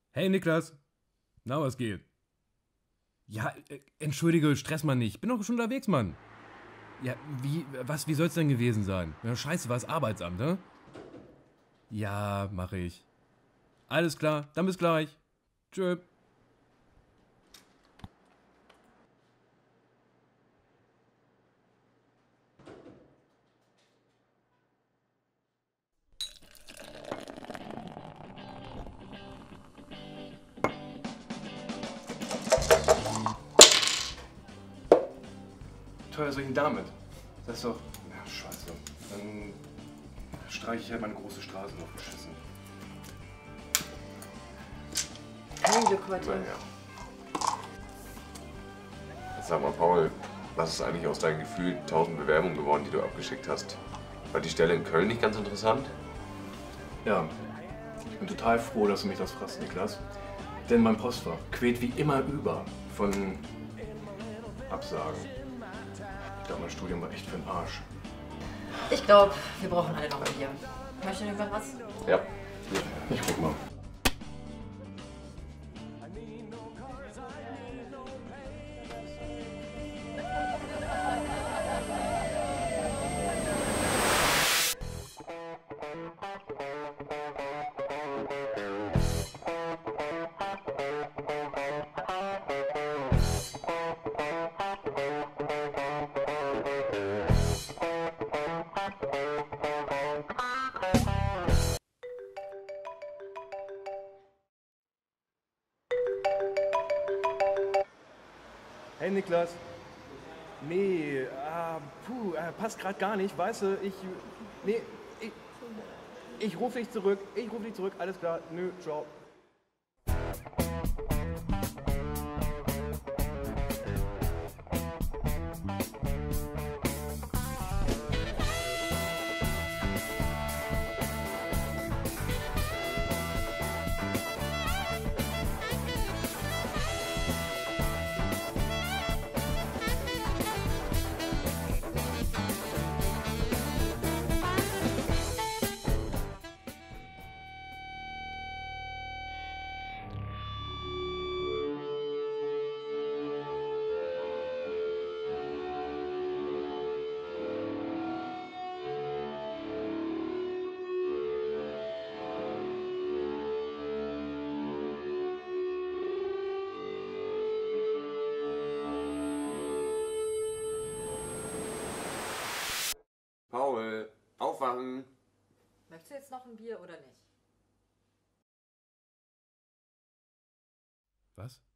Hey Niklas, na was geht? Ja, entschuldige, stress mal nicht. Bin doch schon unterwegs, Mann. Ja, wie soll's denn gewesen sein? Ja, scheiße, war's Arbeitsamt, ne? Ja, mache ich. Alles klar, dann bis gleich. Tschö. Teuer soll ich denn damit? Das ist doch. Ja, scheiße. Dann streiche ich halt meine große Straße noch beschissen. Hey, Glück heute. Naja. Sag mal, Paul, was ist eigentlich aus deinen gefühlt 1000 Bewerbungen geworden, die du abgeschickt hast? War die Stelle in Köln nicht ganz interessant? Ja, ich bin total froh, dass du mich das fragst, Niklas. Denn mein Postfach quält wie immer über von Absagen. Ich glaube, mein Studium war echt für den Arsch. Ich glaube, wir brauchen alle noch ein Bier. Möchte jemand was? Ja. Ich guck mal. Hey Niklas. Nee, passt gerade gar nicht, weißt du, nee, ich rufe dich zurück, alles klar, nö, ciao. Paul, aufwachen! Möchtest du jetzt noch ein Bier oder nicht? Was?